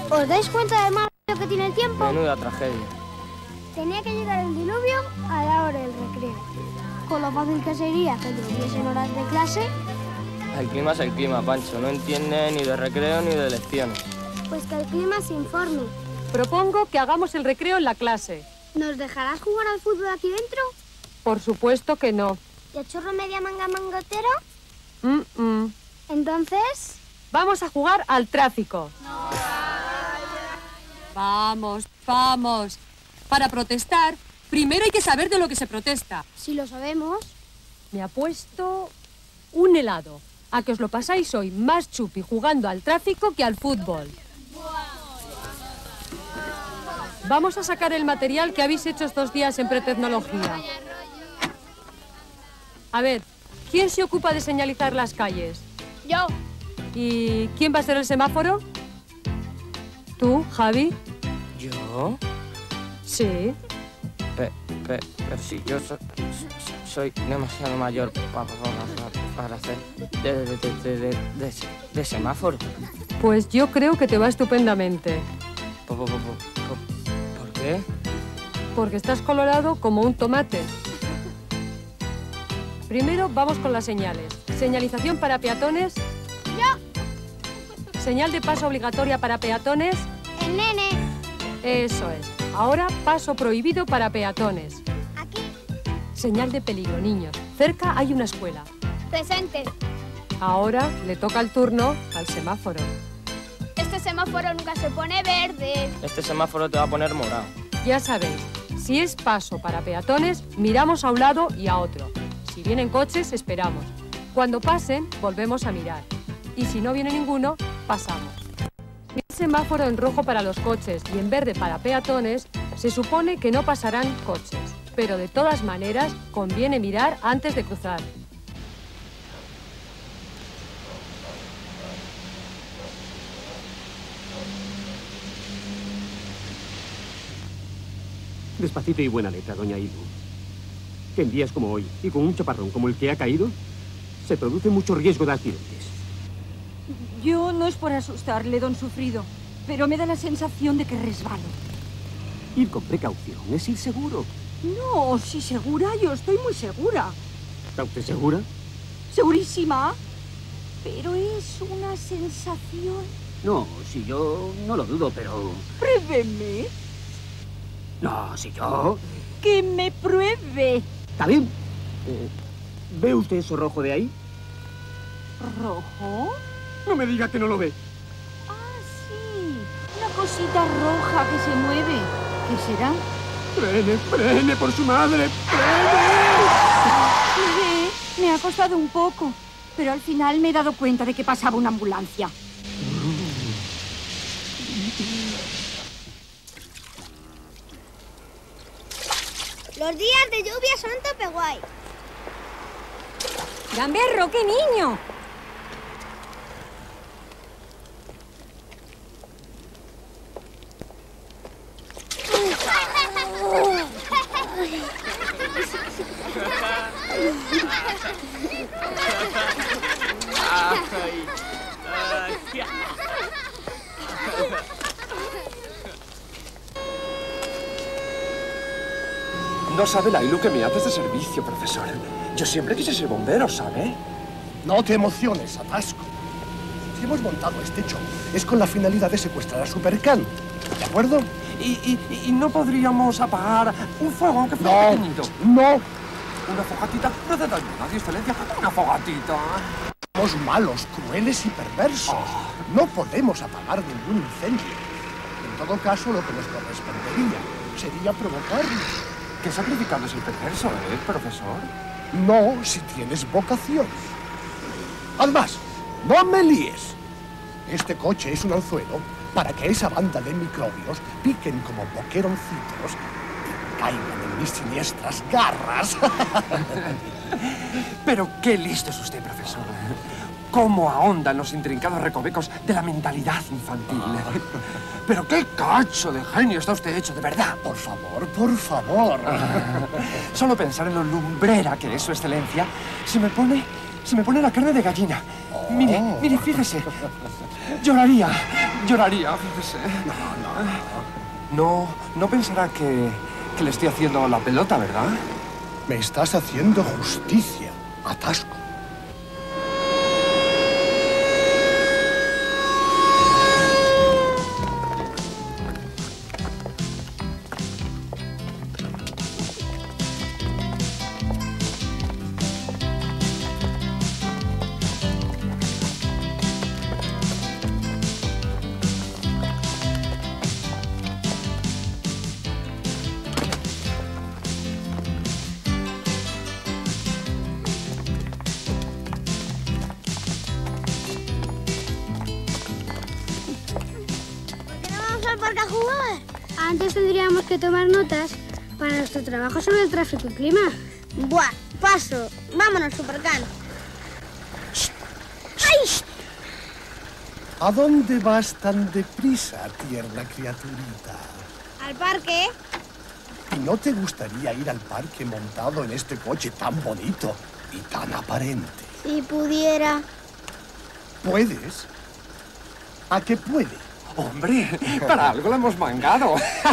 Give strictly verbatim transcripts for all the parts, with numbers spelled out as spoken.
¿Os dais cuenta de malo que tiene el tiempo? Menuda tragedia. Tenía que llegar el diluvio a la hora del recreo. Con lo fácil que sería que tuviesen horas de clase. El clima es el clima, Pancho. No entiende ni de recreo ni de lecciones. Pues que el clima se informe. Propongo que hagamos el recreo en la clase. ¿Nos dejarás jugar al fútbol aquí dentro? Por supuesto que no. ¿Y el chorro media manga mangotero? Mm -mm. Entonces... Vamos a jugar al tráfico. No. Vamos, vamos. Para protestar, primero hay que saber de lo que se protesta. Si lo sabemos. Me apuesto un helado a que os lo pasáis hoy más chupi jugando al tráfico que al fútbol. Vamos a sacar el material que habéis hecho estos días en pretecnología. A ver, ¿quién se ocupa de señalizar las calles? Yo. ¿Y quién va a ser el semáforo? ¿Tú, Javi? ¿Yo? Sí. Pe, pe, pero si yo so, soy demasiado mayor pa, pa, pa, para hacer de, de, de, de, de, de, de semáforo. Pues yo creo que te va estupendamente. ¿Por, por, por, por, ¿por qué? Porque estás colorado como un tomate. Primero vamos con las señales. Señalización para peatones. Yo. Señal de paso obligatoria para peatones. El nene. Eso es. Ahora paso prohibido para peatones. Aquí. Señal de peligro, niños. Cerca hay una escuela. Presente. Ahora le toca el turno al semáforo. Este semáforo nunca se pone verde. Este semáforo te va a poner morado. Ya sabéis, si es paso para peatones, miramos a un lado y a otro. Si vienen coches, esperamos. Cuando pasen, volvemos a mirar. Y si no viene ninguno, pasamos. Si hay semáforo en rojo para los coches y en verde para peatones, se supone que no pasarán coches. Pero de todas maneras, conviene mirar antes de cruzar. Despacito y buena letra, doña Ilu. Que en días como hoy, y con un chaparrón como el que ha caído, se produce mucho riesgo de accidentes. Yo no es por asustarle, don Sufrido, pero me da la sensación de que resbalo. Ir con precaución es ir seguro. No, si segura, yo estoy muy segura. ¿Está usted segura? Segurísima. Pero es una sensación... No, si yo no lo dudo, pero... Pruébeme. No, si yo... Que me pruebe. ¿Está bien? Eh, ¿Ve usted eso rojo de ahí? ¿Rojo? No me diga que no lo ve. Ah, sí. Una cosita roja que se mueve. ¿Qué será? ¡Frene, frene por su madre! ¡Frene! Sí, me ha costado un poco, pero al final me he dado cuenta de que pasaba una ambulancia. Los días de lluvia son tope guay. ¡Gamberro, qué niño! No sabe la ilu que me haces de servicio, profesor. Yo siempre quise ser bombero, ¿sabe? No te emociones, Atasco. Si hemos montado este show, es con la finalidad de secuestrar a Supercan. ¿De acuerdo? Y, y, y no podríamos apagar un fuego, aunque fuera No, pequeñito. no. Una fogatita no hace daño a nadie, excelencia. Una fogatita. Somos malos, crueles y perversos. Oh. No podemos apagar ningún incendio. En todo caso, lo que nos correspondería sería provocarlo. Qué sacrificado es el perverso, ¿eh, profesor? No, si tienes vocación. Además, no me líes. Este coche es un anzuelo para que esa banda de microbios piquen como boqueroncitos y caigan en mis siniestras garras. Pero qué listo es usted, profesor. Cómo ahonda en los intrincados recovecos de la mentalidad infantil. Pero qué cacho de genio está usted hecho, de verdad. Por favor, por favor. Solo pensar en lo lumbrera que es su excelencia se me pone, se me pone la carne de gallina. Mire, mire, fíjese. Lloraría, lloraría, fíjese. No, no pensará que, que le estoy haciendo la pelota, ¿verdad? Me estás haciendo justicia, Atasco. Parque a jugar. Antes tendríamos que tomar notas para nuestro trabajo sobre el tráfico y clima. Buah, paso. Vámonos, Supercan. ¡Ay! ¿A dónde vas tan deprisa, tierna criaturita? ¿Al parque? ¿Y no te gustaría ir al parque montado en este coche tan bonito y tan aparente? Si pudiera. ¿Puedes? ¿A qué puede? Hombre, para algo lo hemos mangado.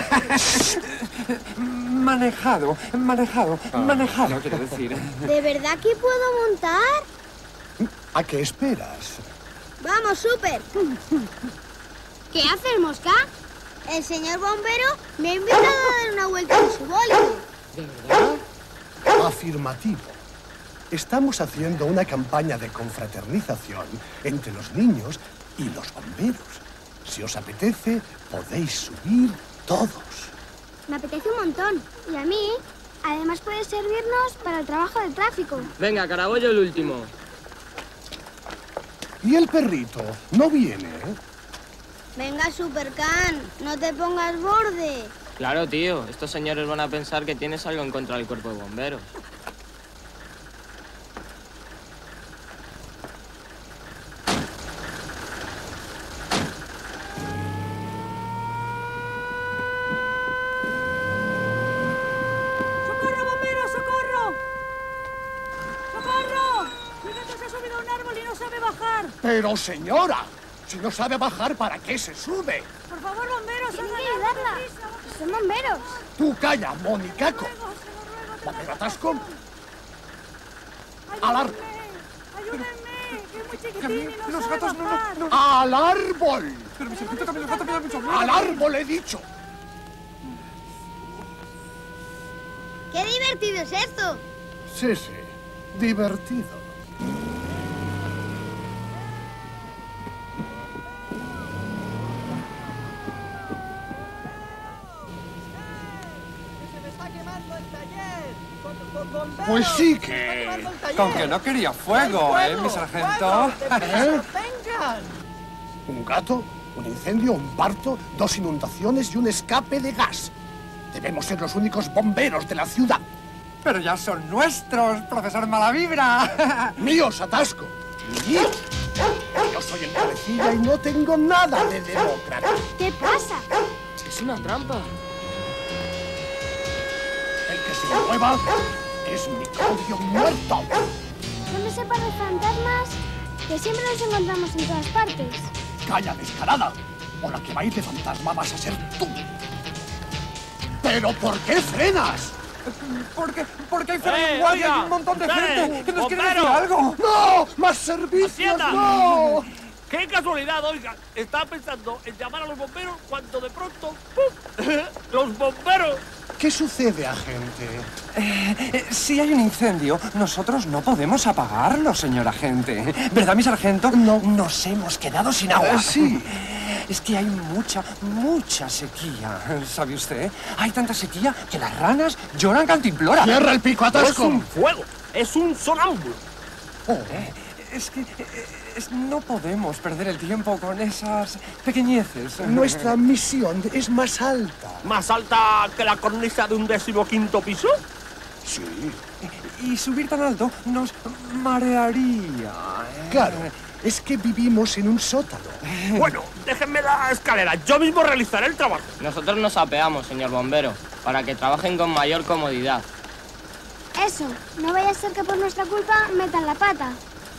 Manejado, manejado, manejado, quiero decir. ¿De verdad que puedo montar? ¿A qué esperas? Vamos, Super. ¿Qué haces, Mosca? El señor bombero me ha invitado a dar una vuelta en su boli. ¿De verdad? Afirmativo. Estamos haciendo una campaña de confraternización entre los niños y los bomberos. Si os apetece, podéis subir todos. Me apetece un montón. Y a mí, además puede servirnos para el trabajo del tráfico. Venga, Carabollo, el último. ¿Y el perrito? ¿No viene? Venga, Supercan, no te pongas borde. Claro, tío. Estos señores van a pensar que tienes algo en contra del cuerpo de bomberos. Pero, señora, si no sabe bajar, ¿para qué se sube? Por favor, bomberos, Tienen que ayudarla. Son bomberos. Tú calla, monicaco. ¿Bombero Atasco? ¡Al árbol! ¡Ayúdenme! ¡Que es muy chiquitín y no Los sabe gatos no, bajar! no, no. ¡Al árbol! Pero mi sargento, también los gatos me dan mucho miedo. ¡Al árbol, he dicho! ¡Qué divertido es esto! Sí, sí, divertido. Pues sí que... Con que no quería fuego, ¿eh, mi sargento? ¿Eh? ¿Un gato? ¿Un incendio? ¿Un parto? ¿Dos inundaciones y un escape de gas? Debemos ser los únicos bomberos de la ciudad. Pero ya son nuestros, profesor Malavibra. ¡Míos, Atasco! ¡Míos! Yo soy el cabecilla y no tengo nada de demócrata. ¿Qué pasa? Es una trampa. El que se mueva es microbio muerto. Son ese par de fantasmas que siempre nos encontramos en todas partes. ¡Calla, descarada! O la que va a ir de fantasma vas a ser tú. ¿Pero por qué frenas? Porque, porque hay fuera ¡Eh, de guardia y oiga! un montón de ¡Ustedes, gente que nos quiere decir bomberos! algo. ¡No! ¡Más servicios! ¡Atienda! ¡No! ¡Qué casualidad, oiga! Estaba pensando en llamar a los bomberos cuando de pronto... ¡pum! ¡Los bomberos! ¿Qué sucede, agente? Eh, si hay un incendio, nosotros no podemos apagarlo, señor agente. ¿Verdad, mi sargento? No. Nos hemos quedado sin agua. Eh, sí. Es que hay mucha, mucha sequía, ¿sabe usted? Hay tanta sequía que las ranas lloran cantimplora. ¡Cierra el pico, No es Atasco! un fuego, es un sonámbulo. Oh, Eh, Es que eh, es- no podemos perder el tiempo con esas pequeñeces. nuestra misión es más alta. ¿Más alta que la cornisa de un decimoquinto piso? Sí, Y subir tan alto nos marearía. ¿eh? claro. Es que vivimos en un sótano. Bueno, déjenme la escalera, yo mismo realizaré el trabajo. Nosotros nos apeamos, señor bombero, para que trabajen con mayor comodidad. Eso, no vaya a ser que por nuestra culpa metan la pata.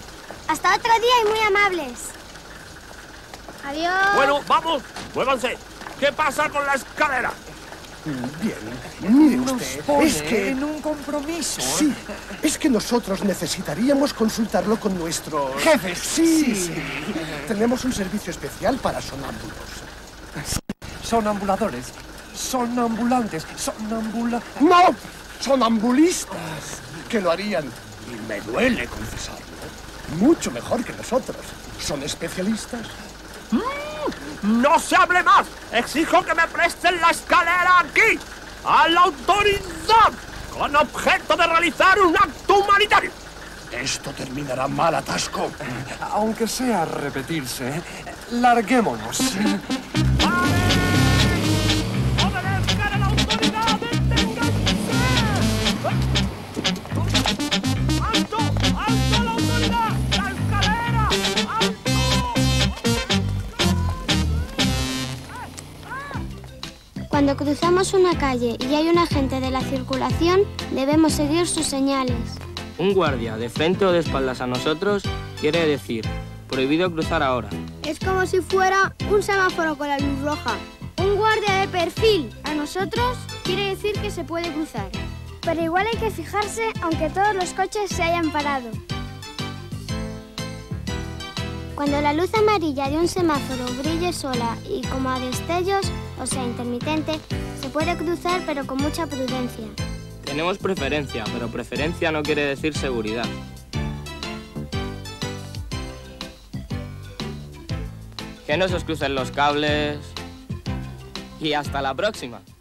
Hasta otro día y muy amables. Adiós. Bueno, vamos, muévanse. ¿Qué pasa con la escalera? Bien, mire usted, es que... en un compromiso. Sí, es que nosotros necesitaríamos consultarlo con nuestros... Jefes. Sí, sí. Tenemos un servicio especial para sonámbulos. Sonambuladores. Sonambulantes. Sonambula... ¡No! ¡Sonambulistas! Que lo harían, y me duele confesarlo, mucho mejor que nosotros. ¿Son especialistas? ¡No se hable más! ¡Exijo que me presten la escalera aquí! ¡A la autoridad! ¡Con objeto de realizar un acto humanitario! Esto terminará mal, atasco. Aunque sea repetirse, larguémonos. ¡Obedezcan a la autoridad! ¡Deténganse! ¡Alto! ¡Alto a la autoridad! ¡La escalera! ¡Alto! Cuando cruzamos una calle y hay un agente de la circulación, debemos seguir sus señales. Un guardia de frente o de espaldas a nosotros quiere decir prohibido cruzar ahora. Es como si fuera un semáforo con la luz roja. Un guardia de perfil a nosotros quiere decir que se puede cruzar. Pero igual hay que fijarse aunque todos los coches se hayan parado. Cuando la luz amarilla de un semáforo brille sola y como a destellos, o sea, intermitente, se puede cruzar pero con mucha prudencia. Tenemos preferencia, pero preferencia no quiere decir seguridad. Que no se os crucen los cables. Y hasta la próxima.